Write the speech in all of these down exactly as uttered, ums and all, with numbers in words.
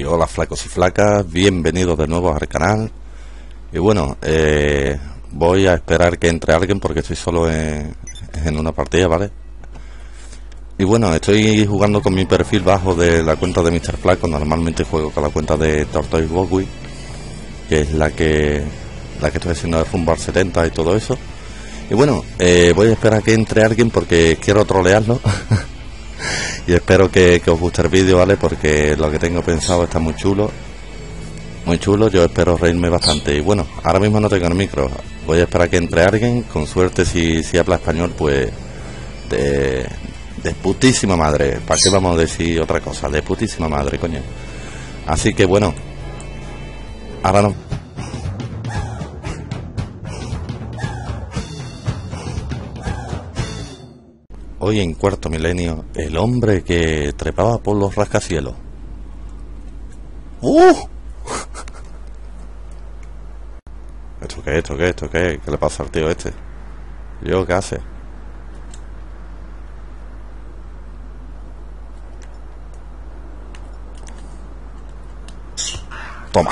hola flacos y flacas, bienvenidos de nuevo al canal. Y bueno, eh, voy a esperar que entre alguien porque estoy solo en, en una partida, ¿vale? Y bueno, estoy jugando con mi perfil bajo de la cuenta de míster Flaco. Normalmente juego con la cuenta de Tortoise Bowie, que es la que la que estoy haciendo de Rumbar setenta y todo eso. Y bueno, eh, voy a esperar a que entre alguien porque quiero trolearlo. Y espero que, que os guste el vídeo, ¿vale? Porque lo que tengo pensado está muy chulo. Muy chulo, yo espero reírme bastante. Y bueno, ahora mismo no tengo el micro. Voy a esperar a que entre alguien. Con suerte, si, si habla español, pues... De, de putísima madre. ¿Para qué vamos a decir otra cosa? De putísima madre, coño. Así que bueno. Ahora no... Hoy en Cuarto Milenio, el hombre que trepaba por los rascacielos. ¡Uh! ¿Esto qué? ¿Esto qué? ¿Esto qué? ¿Qué le pasa al tío este? ¿Yo qué hace? Toma.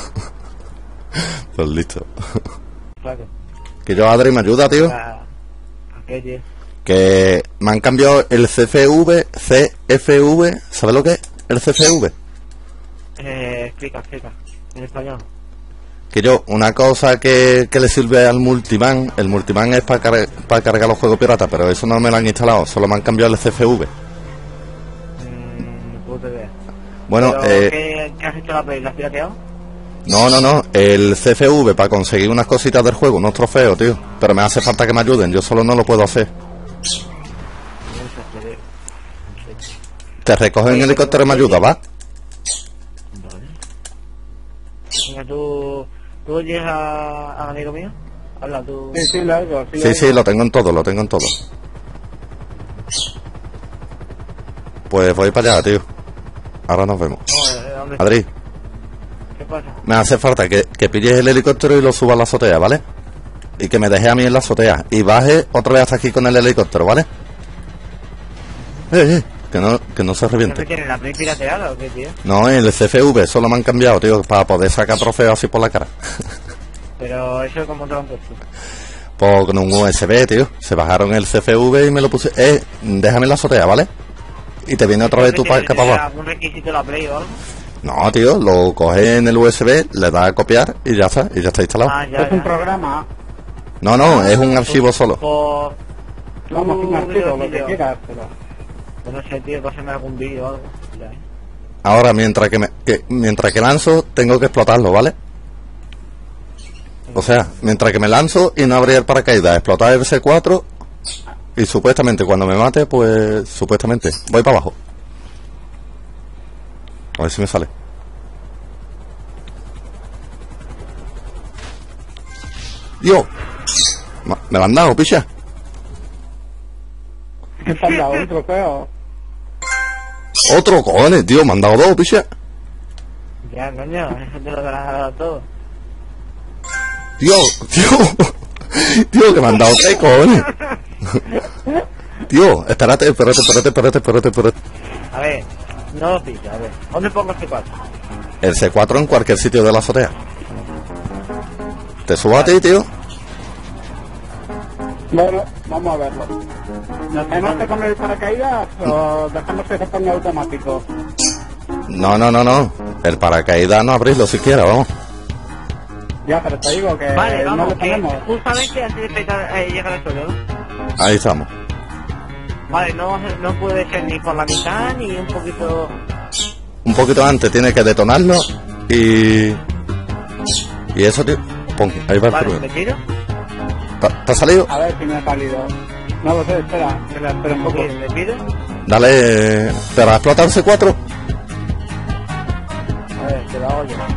Pues listo. Que yo, Adri, ¿me ayuda, tío? ¿A qué, tío? Que me han cambiado el C F V, C F V, ¿sabes lo que es? El C F V. Eh, explica, explica, en español. Que yo, una cosa que, que le sirve al Multiman, el Multiman es para car para cargar los juegos piratas, pero eso no me lo han instalado, solo me han cambiado el C F V. Mmm, puta idea. Bueno, eh... ¿qué, ¿qué has hecho la play? ¿La has pirateado? No, no, no, el C F V para conseguir unas cositas del juego, unos trofeos, tío. Pero me hace falta que me ayuden, yo solo no lo puedo hacer. Te recogen en helicóptero y me ayuda, ¿va? Vale. Venga, tú... ¿Tú llegas a, a amigo mío? Habla tú... Sí, sí, largo. Sí, Sí, sí, lo tengo en todo, lo tengo en todo. Pues voy para allá, tío. Ahora nos vemos. No, ¿dónde? Adri, ¿Qué pasa? me hace falta que, que pilles el helicóptero y lo subas a la azotea, ¿vale? Y que me dejes a mí en la azotea. Y baje otra vez hasta aquí con el helicóptero, ¿vale? Eh, eh, que no, que no se ¿No reviente. te tienes la play pirateada o qué, tío? No, el C F V solo me han cambiado, tío, para poder sacar trofeos así por la cara. Pero eso como te lo han puesto. Pues con un U S B, tío. Se bajaron el C F V y me lo puse. Eh, déjame en la azotea, ¿vale? Y te viene otra vez tu para acá para abajo. ¿Algún requisito de la play o algo? No, tío, lo coges en el U S B, le das a copiar y ya está, y ya está instalado. Ah, ya, Es un ya. programa. No, no, es un archivo solo. Pues... Vamos, un tú, archivo, lo que vídeo. quieras, pero... Pues no sé, tío, pásame algún vídeo o algo. Ya, eh. Ahora, mientras que, me, que mientras que lanzo, tengo que explotarlo, ¿vale? O sea, mientras que me lanzo y no abrir el paracaídas, explotar el C cuatro y supuestamente cuando me mate, pues supuestamente voy para abajo. A ver si me sale. Yo, me lo han dado, picha. ¿Qué te han dado? ¿Un trofeo? Otro, cojones, tío, me han dado dos, picha. Ya, coño, eso te lo darás a todo. Tío, tío, tío, que me han dado tres, cojones. Tío, espérate, espérate, espérate, espérate, espérate, espérate. A ver, no lo pillo, a ver. ¿Dónde pongo el C cuatro? El C cuatro en cualquier sitio de la azotea. ¿Te subo a ti, tío? Bueno, vamos a verlo. ¿Nos tenemos que poner el paracaídas o dejamos que se ponga automático? No, no, no, no. El paracaídas no abrirlo siquiera, vamos. Ya, pero te digo que Vale, no vamos, le que ponemos. justamente antes de empezar, eh, llegar al suelo, ¿no? Ahí estamos. Vale, no, no puede ser ni por la mitad ni un poquito... Un poquito antes tiene que detonarlo y... Y eso, tío. Pon, ahí va el Vale, problema. ¿me tiro? ¿Te te ha salido? A ver si me ha salido. No lo sé, espera, espera, espera un poco. ¿Me pido? Dale... ¿Pero a explotar C cuatro? A ver, te lo hago yo.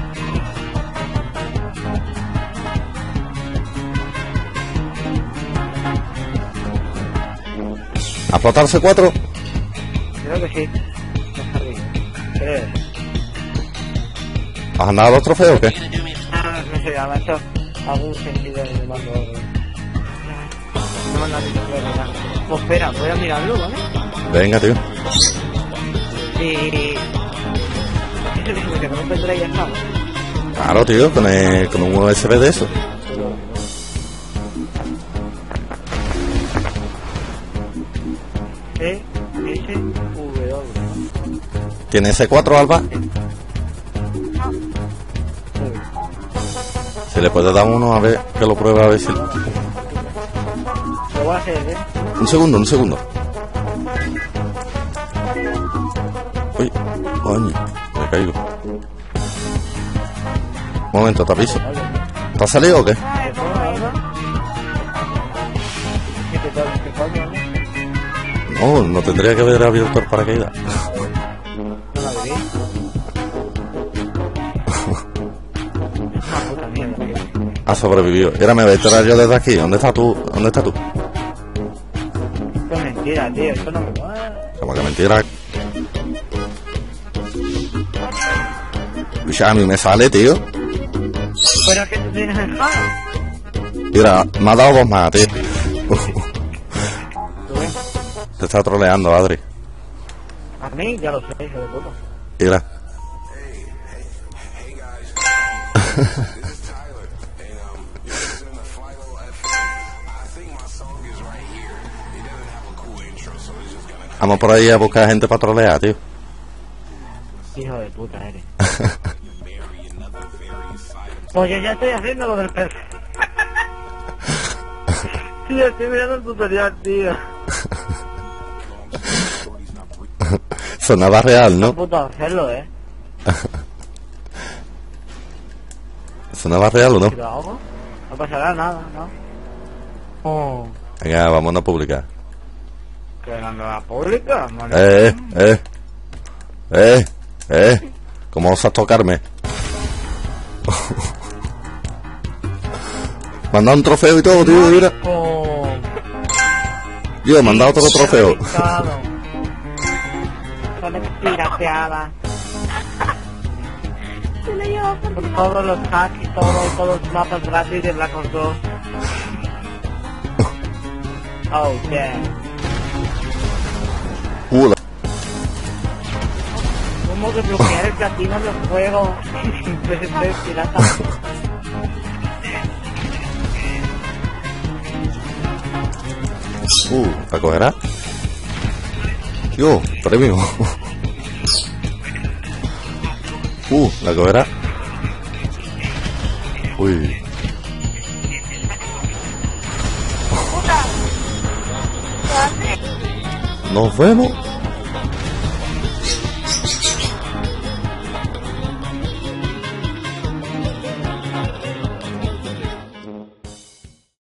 ¿A explotar C cuatro? Creo que sí. Está bien. Creo. ¿Has andado dos trofeos o qué? Ah, no sé, ha hecho algún sentido en el mando. No me han dado ni nada. Pues espera, voy a mirarlo, ¿vale? Venga, tío. Y... que no tendré ya está. Claro, tío, con, el, con un U S B de eso. E, S, W. ¿Tiene ese cuatro, Alba? Si le puedes dar uno, a ver, que lo pruebe, a ver si... Lo voy a hacer, ¿eh? Un segundo, un segundo. Uy, coño, me caigo. Un momento, te aviso. ¿Te has salido o qué? ¿Qué te tal? ¿Qué coño? No, no tendría que haber abierto el paracaídas. No la abrí. Una puta mierda, tío. Ha sobrevivido. Era, me voy a enterar yo desde aquí. ¿Dónde estás tú? ¿Dónde estás tú? Esto es mentira, tío. Esto no me va. Como que mentira. Uy, a mí me sale, tío. Pero que tú tienes el jalo. Mira, me ha dado dos más, tío. ¿Tú ves? Te está troleando, Adri. A mí ya lo sé, hijo de puta. Mira. Vamos por ahí a buscar gente para trolear, tío. Hijo de puta eres. Pues yo ya estoy haciendo lo del pez. Tío, estoy mirando el tutorial, tío. Sonaba real, No ¿no? puto hacerlo, eh. ¿Sonaba real o no? Si lo hago, no pasará nada, ¿no? Oh, Venga, vámonos a publicar. que la nueva pública, mano. Eh, eh, eh, eh. ¿Cómo osas tocarme? Me han dado un trofeo y todo, tío, mira. Oh, Yo me han dado otro trofeo. Son pirateadas. Por todos los hacks y todo, todos los mapas gratis de Black Ops dos. Oh, yeah. Uh, la- ¿Cómo que bloquear el platino en los juegos? Pues estoy pirata. uh, ¿la cogerá? Yo, premio. Uh, ¿la cogerá? Uy. Nos vemos.